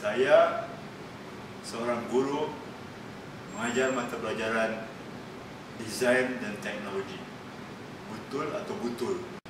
Saya seorang guru mengajar mata pelajaran desain dan teknologi. Betul atau betul?